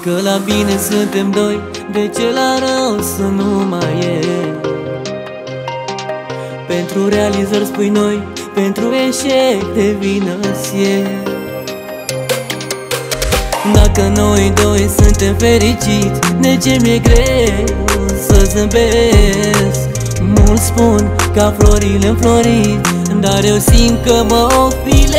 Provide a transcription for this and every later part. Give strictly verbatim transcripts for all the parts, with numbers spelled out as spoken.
Că la bine suntem doi, de ce la rău să nu mai e? Pentru realizări spui noi, pentru eșec de vină ție. Dacă noi doi suntem fericiți, de ce mi-e greu să zâmbesc? Mulți spun ca florile înflorit, dar eu simt că mă ofilez.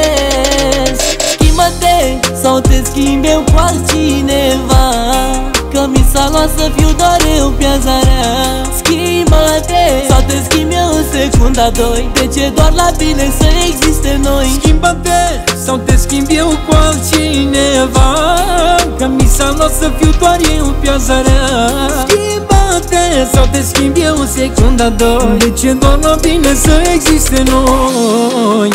Schimbă-te sau te schimb eu cu altcineva, că mi s-a luat să fiu doar eu piața rea. Schimbă-te sau te schimb eu în secunda doi, de ce doar la bine să existe noi? Schimbă-te sau te schimb eu cu altcineva, că mi s-a luat să fiu doar eu piața rea. Schimbă-te sau te schimb eu în secunda doi, de ce doar la bine să existe noi?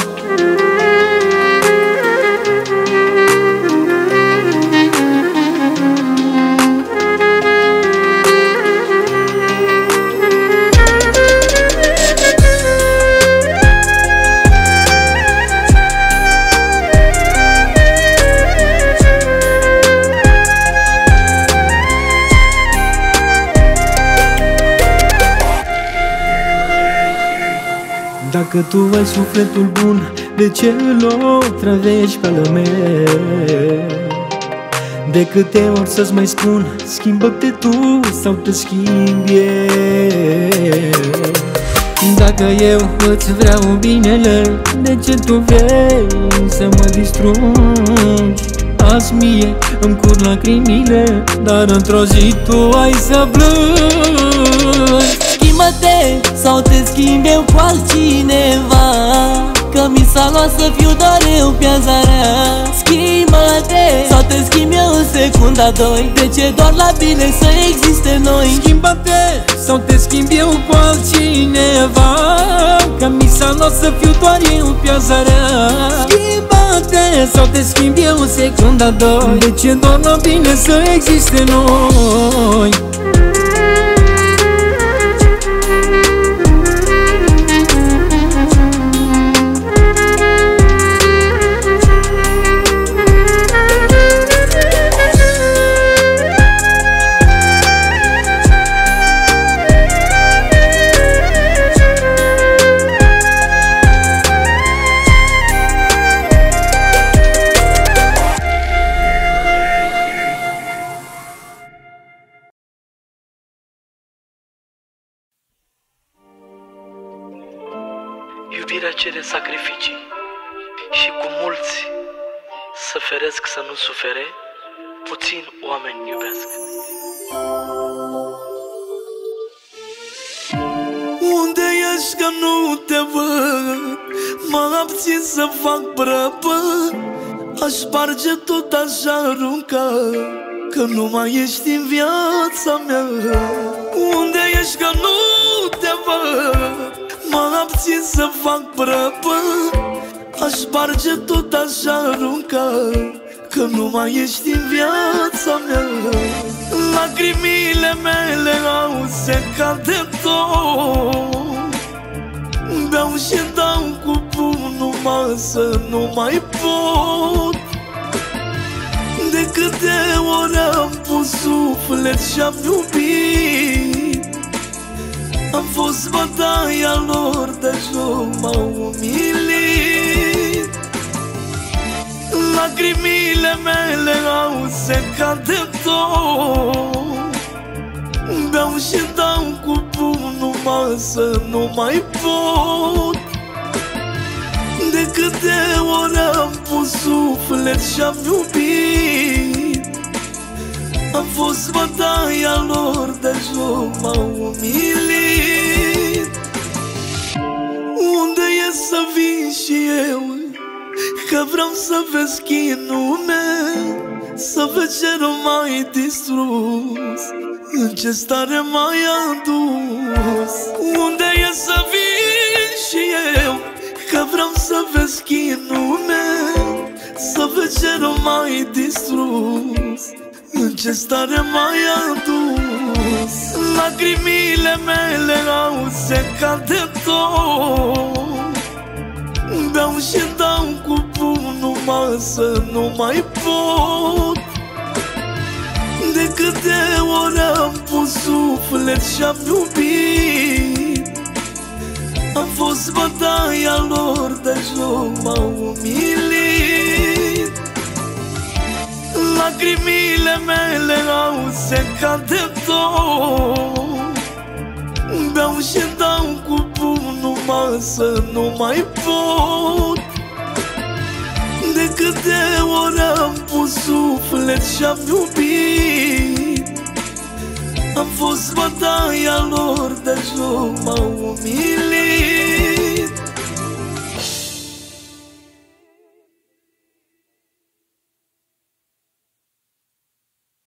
Dacă tu ai sufletul bun, de ce îl otrăvești pe al meu? De câte ori să-ți mai spun, schimbă-te tu sau te schimbi eu? Dacă eu îți vreau binele, de ce tu vrei să mă distrugi? Azi mie îmi curg lacrimile, dar într-o zi tu ai să plângi. Schimbă-te sau te schimb eu cu altcineva, că mi s-a luat să fiu doar eu piața rea. Schimbă-te sau te schimb eu în secunda doi, de ce doar la bine să existe noi? Schimbă-te sau te schimb eu cu altcineva, că mi s-a luat să fiu doar eu piața rea. Schimbă-te sau te schimb eu în secunda doi, de ce doar la bine să existe noi? Iubirea cere sacrificii și cu mulți să feresc să nu sufere, puțin oameni iubesc. Unde ești că nu te văd? Mă abțin să fac prăpăd. Aș sparge tot, aș arunca, că nu mai ești în viața mea. Unde ești că nu te văd? Mă abțin să fac prăpăd. Aș sparge tot, aș arunca, că nu mai ești în viața mea. Lacrimile mele au secat de tot. Beau și dau cu pumnul masă, nu mai pot. De câte ori am pus suflet și-am iubit, am fost bătaia lor, de joc m-au umilit. Lacrimile mele au secat de tot. Beau și dau cu pumnul masă, nu mai pot. De câte ori am pus suflet și-am iubit, am fost bătaia lor, de joc m-au umilit. Unde e să vin și eu, că vreau să vezi chinul meu, să vezi ce nu mai distrus, în ce stare m-ai adus. Unde e să vin și eu, că vreau să vezi chinul meu, să vezi ce nu mai distrus, în ce stare m-ai adus. Lacrimile mele au secat de tot. Beau și dau cu pumnul masă, nu mai pot. De câte ori am pus suflet și-am iubit, am fost bătaia lor, de joc m-au umilit. Lacrimile mele au secat de tot, beau și dau cu pumnul masă, nu mai pot. De câte ori am pus suflet și-am iubit, am fost bătaia lor, de joc m-au umilit.